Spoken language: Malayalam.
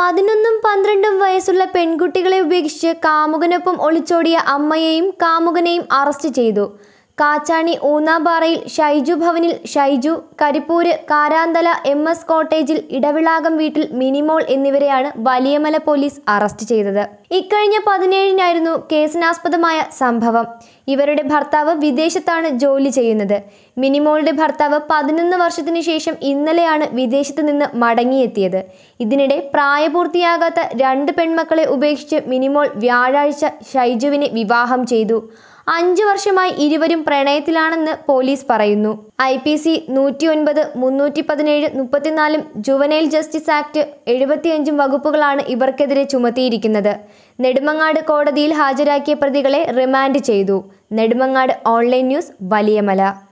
11ഉം 12ഉം വയസ്സുള്ള പെൺകുട്ടികളെ ഉപേക്ഷിച്ച് കാമുകനൊപ്പം ഒളിച്ചോടിയ അമ്മയെയും കാമുകനെയും അറസ്റ്റ് ചെയ്തു. കാച്ചാണി ഊന്നാമ്പാറയിൽ ഷൈജു ഭവനിൽ ഷൈജു, കരിപ്പൂര് കാരാന്തല MS കോട്ടേജിൽ ഇടവിളാകം വീട്ടിൽ മിനിമോൾ എന്നിവരെയാണ് വലിയമല പോലീസ് അറസ്റ്റ് ചെയ്തത്. ഇക്കഴിഞ്ഞ 17-നായിരുന്നു കേസിനാസ്പദമായ സംഭവം. ഇവരുടെ ഭർത്താവ് വിദേശത്താണ് ജോലി ചെയ്യുന്നത്. മിനിമോളുടെ ഭർത്താവ് 11 വർഷത്തിനു ശേഷം ഇന്നലെയാണ് വിദേശത്ത് നിന്ന് മടങ്ങിയെത്തിയത്. ഇതിനിടെ പ്രായപൂർത്തിയാകാത്ത 2 പെൺമക്കളെ ഉപേക്ഷിച്ച് മിനിമോൾ വ്യാഴാഴ്ച ഷൈജുവിനെ വിവാഹം ചെയ്തു. 5 വർഷമായി ഇരുവരും പ്രണയത്തിലാണെന്ന് പോലീസ് പറയുന്നു. IPC 109, 317, 34 ജുവനൈൽ ജസ്റ്റിസ് ആക്ട് 75 വകുപ്പുകളാണ് ഇവർക്കെതിരെ ചുമത്തിയിരിക്കുന്നത്. നെടുമങ്ങാട് കോടതിയിൽ ഹാജരാക്കിയ പ്രതികളെ റിമാൻഡ് ചെയ്തു. Nedumangad online news, Valiyamala.